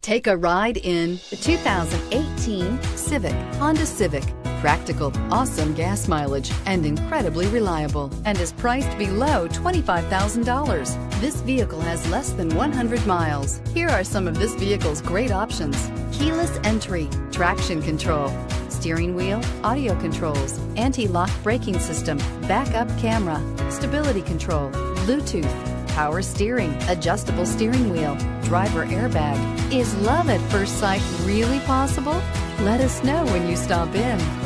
Take a ride in the 2018 Honda Civic. Practical, awesome gas mileage, and incredibly reliable, and is priced below $25,000. This vehicle has less than 100 miles. Here are some of this vehicle's great options: keyless entry, traction control, steering wheel audio controls, anti-lock braking system, backup camera, stability control, Bluetooth, power steering, adjustable steering wheel, driver airbag. Is love at first sight really possible? Let us know when you stop in.